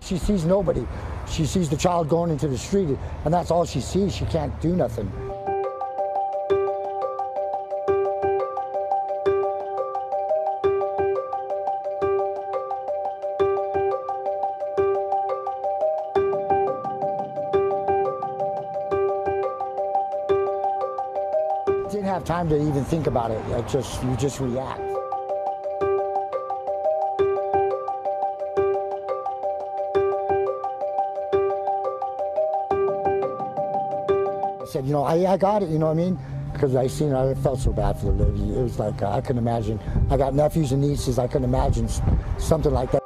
She sees nobody. She sees the child going into the street, and that's all she sees. She can't do nothing. Didn't have time to even think about it. You just react. I said, you know, I got it, you know what I mean? Because I seen it, I felt so bad for the lady. It was like, I couldn't imagine. I got nephews and nieces, I couldn't imagine something like that.